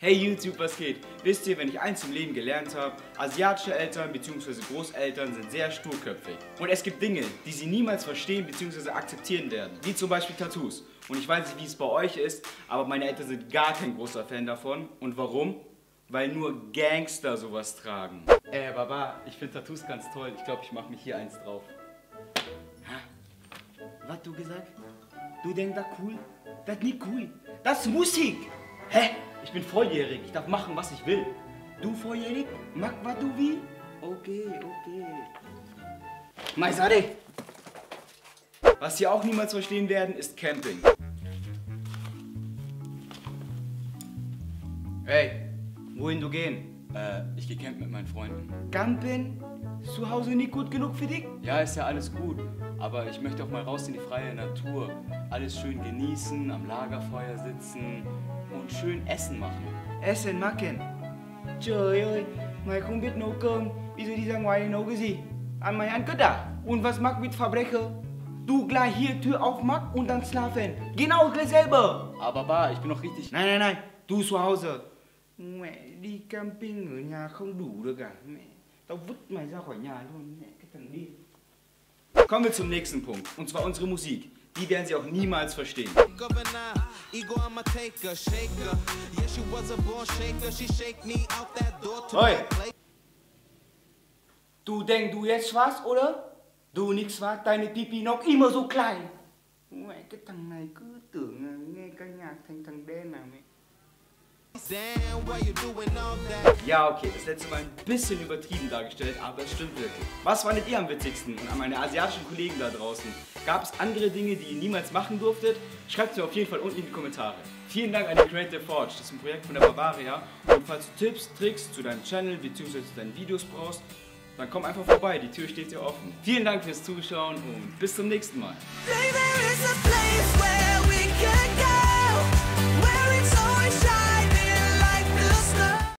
Hey YouTube, was geht? Wisst ihr, wenn ich eins im Leben gelernt habe, asiatische Eltern bzw. Großeltern sind sehr sturköpfig. Und es gibt Dinge, die sie niemals verstehen bzw. akzeptieren werden, wie zum Beispiel Tattoos. Und ich weiß nicht, wie es bei euch ist, aber meine Eltern sind gar kein großer Fan davon. Und warum? Weil nur Gangster sowas tragen. Baba, ich finde Tattoos ganz toll. Ich glaube, ich mache mich hier eins drauf. Hä? Was du gesagt? Du denkst das cool? Das ist nicht cool. Das ist Musik. Hä? Ich bin volljährig. Ich darf machen, was ich will. Du volljährig? Mach, was du willst? Okay. Maisare. Was Sie auch niemals verstehen werden, ist Camping. Hey, wohin du gehen? Ich gehe campen mit meinen Freunden. Campen? Ist zu Hause nicht gut genug für dich? Ja, ist ja alles gut. Aber ich möchte auch mal raus in die freie Natur. Alles schön genießen, am Lagerfeuer sitzen und schön Essen machen. Essen machen? Trời ơi, mày không biết nấu cơm. Bây giờ đi ra ngoài nấu cái gì? Mày ăn cất à? Und was macht mit Verbrecher? Du gleich hier Tür aufmachen und dann schlafen. Genau gleich selber. Aber Ba, ich bin noch richtig... Nein. Du zu Hause. Mẹ đi camping ở nhà không đủ được à? Mẹ, tao vứt mày ra khỏi nhà luôn. Mẹ, cái thằng đi. Kommen wir zum nächsten Punkt. Und zwar unsere Musik. Die werden Sie auch niemals verstehen. Oi! Du denkst, du jetzt schwarz, oder? Du nicht schwarz, deine Pipi noch immer so klein. Mẹ, cái thằng này cứ tưởng nghe ca nhạc thành thằng đen à mẹ. Ja, okay, das letzte Mal ein bisschen übertrieben dargestellt, aber es stimmt wirklich. Was fandet ihr am witzigsten? Und an meine asiatischen Kollegen da draußen, gab es andere Dinge, die ihr niemals machen durftet? Schreibt es mir auf jeden Fall unten in die Kommentare. Vielen Dank an die Creative Forge, das ist ein Projekt von der Bavaria. Und falls du Tipps, Tricks zu deinem Channel bzw. zu deinen Videos brauchst, dann komm einfach vorbei, die Tür steht dir offen. Vielen Dank fürs Zuschauen und bis zum nächsten Mal.